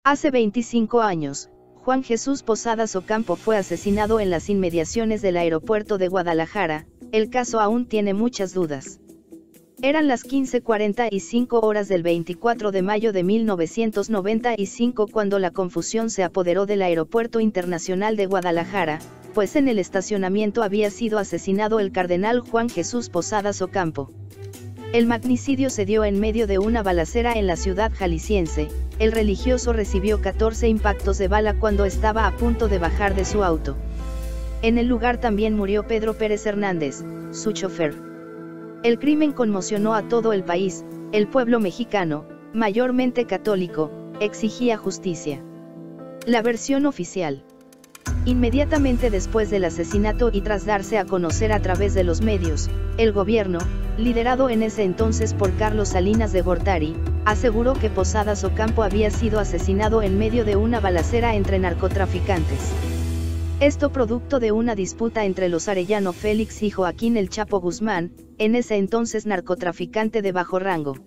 Hace 25 años, Juan Jesús Posadas Ocampo fue asesinado en las inmediaciones del aeropuerto de Guadalajara. El caso aún tiene muchas dudas. Eran las 15:45 horas del 24 de mayo de 1995 cuando la confusión se apoderó del Aeropuerto Internacional de Guadalajara, pues en el estacionamiento había sido asesinado el cardenal Juan Jesús Posadas Ocampo. El magnicidio se dio en medio de una balacera en la ciudad jalisciense. El religioso recibió 14 impactos de bala cuando estaba a punto de bajar de su auto. En el lugar también murió Pedro Pérez Hernández, su chofer. El crimen conmocionó a todo el país. El pueblo mexicano, mayormente católico, exigía justicia. La versión oficial. Inmediatamente después del asesinato y tras darse a conocer a través de los medios, el gobierno, liderado en ese entonces por Carlos Salinas de Gortari, aseguró que Posadas Ocampo había sido asesinado en medio de una balacera entre narcotraficantes. Esto producto de una disputa entre los Arellano Félix y Joaquín El Chapo Guzmán, en ese entonces narcotraficante de bajo rango.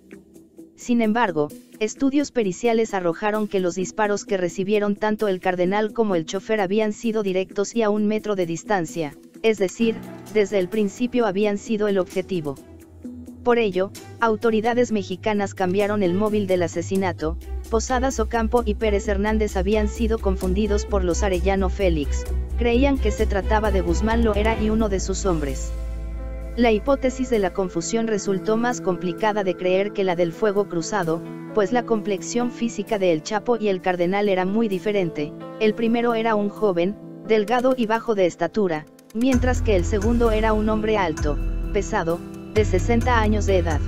Sin embargo, estudios periciales arrojaron que los disparos que recibieron tanto el cardenal como el chofer habían sido directos y a 1 metro de distancia, es decir, desde el principio habían sido el objetivo. Por ello, autoridades mexicanas cambiaron el móvil del asesinato. Posadas Ocampo y Pérez Hernández habían sido confundidos por los Arellano Félix, creían que se trataba de Guzmán Loera y uno de sus hombres. La hipótesis de la confusión resultó más complicada de creer que la del fuego cruzado, pues la complexión física de El Chapo y el cardenal era muy diferente. El primero era un joven, delgado y bajo de estatura, mientras que el segundo era un hombre alto, pesado, de 60 años de edad.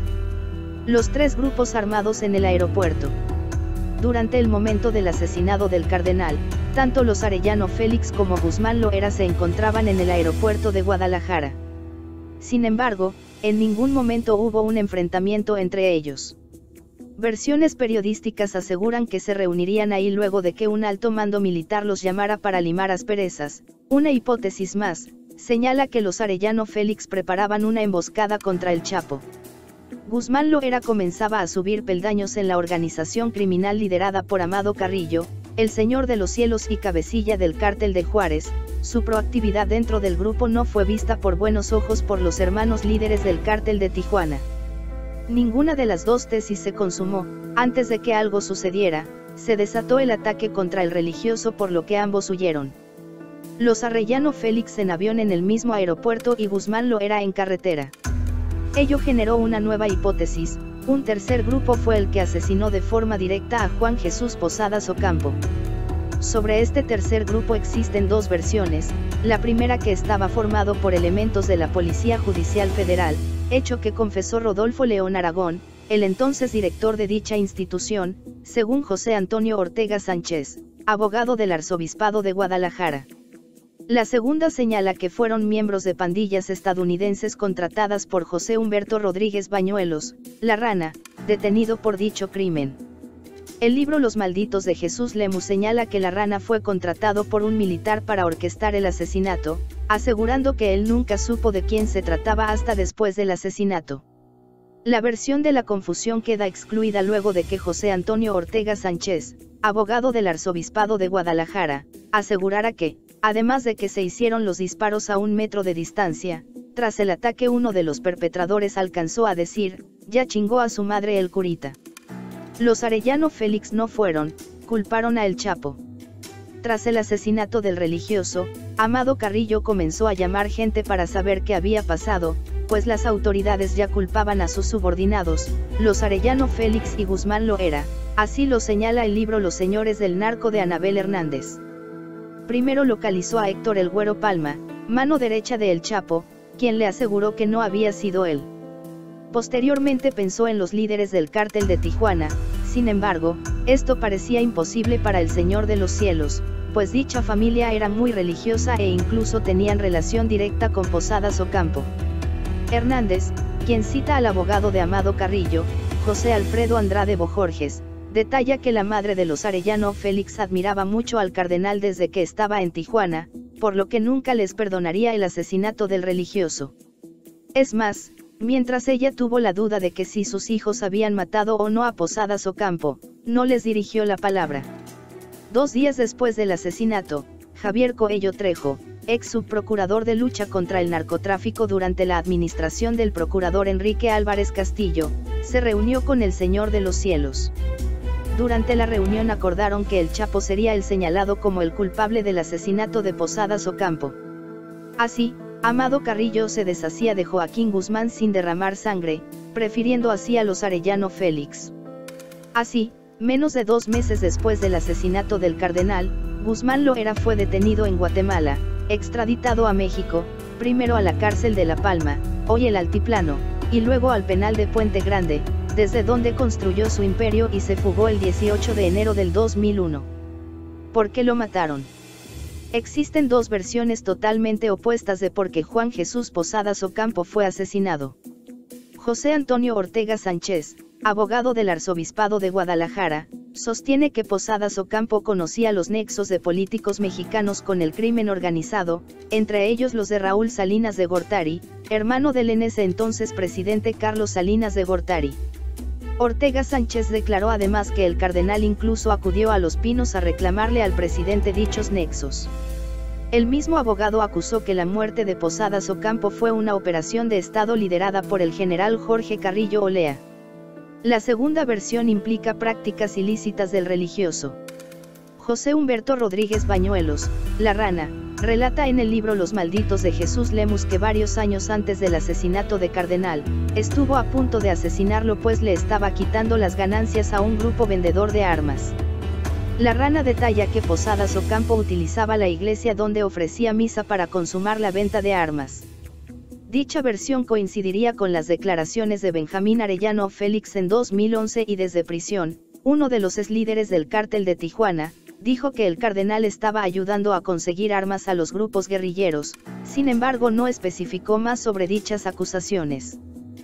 Los 3 grupos armados en el aeropuerto. Durante el momento del asesinato del cardenal, tanto los Arellano Félix como Guzmán Loera se encontraban en el aeropuerto de Guadalajara. Sin embargo, en ningún momento hubo un enfrentamiento entre ellos. Versiones periodísticas aseguran que se reunirían ahí luego de que un alto mando militar los llamara para limar asperezas. Una hipótesis más, señala que los Arellano Félix preparaban una emboscada contra el Chapo. Guzmán Loera comenzaba a subir peldaños en la organización criminal liderada por Amado Carrillo, el Señor de los Cielos y cabecilla del Cártel de Juárez. Su proactividad dentro del grupo no fue vista por buenos ojos por los hermanos líderes del Cártel de Tijuana. Ninguna de las dos tesis se consumó. Antes de que algo sucediera, se desató el ataque contra el religioso, por lo que ambos huyeron. Los Arellano Félix en avión en el mismo aeropuerto y Guzmán Loera en carretera. Ello generó una nueva hipótesis. Un tercer grupo fue el que asesinó de forma directa a Juan Jesús Posadas Ocampo. Sobre este tercer grupo existen 2 versiones. La primera, que estaba formado por elementos de la Policía Judicial Federal, hecho que confesó Rodolfo León Aragón, el entonces director de dicha institución, según José Antonio Ortega Sánchez, abogado del Arzobispado de Guadalajara. La segunda señala que fueron miembros de pandillas estadounidenses contratadas por José Humberto Rodríguez Bañuelos, La Rana, detenido por dicho crimen. El libro Los Malditos de Jesús Lemus señala que La Rana fue contratado por un militar para orquestar el asesinato, asegurando que él nunca supo de quién se trataba hasta después del asesinato. La versión de la confusión queda excluida luego de que José Antonio Ortega Sánchez, abogado del Arzobispado de Guadalajara, asegurara que, además de que se hicieron los disparos a 1 metro de distancia, tras el ataque uno de los perpetradores alcanzó a decir: "Ya chingó a su madre el curita". Los Arellano Félix no fueron, culparon a El Chapo. Tras el asesinato del religioso, Amado Carrillo comenzó a llamar gente para saber qué había pasado, pues las autoridades ya culpaban a sus subordinados, los Arellano Félix y Guzmán Loera, así lo señala el libro Los Señores del Narco de Anabel Hernández. Primero localizó a Héctor El Güero Palma, mano derecha de El Chapo, quien le aseguró que no había sido él. Posteriormente pensó en los líderes del Cártel de Tijuana. Sin embargo, esto parecía imposible para el Señor de los Cielos, pues dicha familia era muy religiosa e incluso tenían relación directa con Posadas Ocampo. Hernández, quien cita al abogado de Amado Carrillo, José Alfredo Andrade Bojorges, detalla que la madre de los Arellano Félix admiraba mucho al cardenal desde que estaba en Tijuana, por lo que nunca les perdonaría el asesinato del religioso. Es más, mientras ella tuvo la duda de que si sus hijos habían matado o no a Posadas Ocampo, no les dirigió la palabra. 2 días después del asesinato, Javier Coello Trejo, ex subprocurador de lucha contra el narcotráfico durante la administración del procurador Enrique Álvarez Castillo, se reunió con el Señor de los Cielos. Durante la reunión acordaron que el Chapo sería el señalado como el culpable del asesinato de Posadas Ocampo. Así, Amado Carrillo se deshacía de Joaquín Guzmán sin derramar sangre, prefiriendo así a los Arellano Félix. Así, menos de 2 meses después del asesinato del cardenal, Guzmán Loera fue detenido en Guatemala, extraditado a México, primero a la cárcel de La Palma, hoy el Altiplano, y luego al penal de Puente Grande, desde donde construyó su imperio y se fugó el 18 de enero del 2001. ¿Por qué lo mataron? Existen 2 versiones totalmente opuestas de por qué Juan Jesús Posadas Ocampo fue asesinado. José Antonio Ortega Sánchez, abogado del Arzobispado de Guadalajara, sostiene que Posadas Ocampo conocía los nexos de políticos mexicanos con el crimen organizado, entre ellos los de Raúl Salinas de Gortari, hermano del en ese entonces presidente Carlos Salinas de Gortari. Ortega Sánchez declaró además que el cardenal incluso acudió a Los Pinos a reclamarle al presidente dichos nexos. El mismo abogado acusó que la muerte de Posadas Ocampo fue una operación de Estado liderada por el general Jorge Carrillo Olea. La segunda versión implica prácticas ilícitas del religioso. José Humberto Rodríguez Bañuelos, La Rana, relata en el libro Los Malditos de Jesús Lemus que varios años antes del asesinato de Cardenal, estuvo a punto de asesinarlo pues le estaba quitando las ganancias a un grupo vendedor de armas. La Rana detalla que Posadas Ocampo utilizaba la iglesia donde ofrecía misa para consumar la venta de armas. Dicha versión coincidiría con las declaraciones de Benjamín Arellano Félix en 2011 y desde prisión, uno de los líderes del cártel de Tijuana, dijo que el cardenal estaba ayudando a conseguir armas a los grupos guerrilleros, sin embargo no especificó más sobre dichas acusaciones.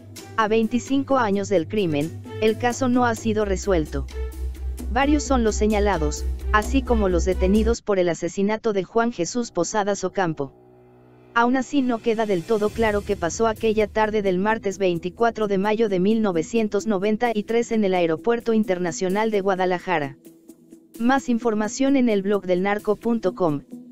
A 25 años del crimen, el caso no ha sido resuelto. Varios son los señalados, así como los detenidos por el asesinato de Juan Jesús Posadas Ocampo. Aún así no queda del todo claro qué pasó aquella tarde del martes 24 de mayo de 1993 en el Aeropuerto Internacional de Guadalajara. Más información en el blog del narco.com.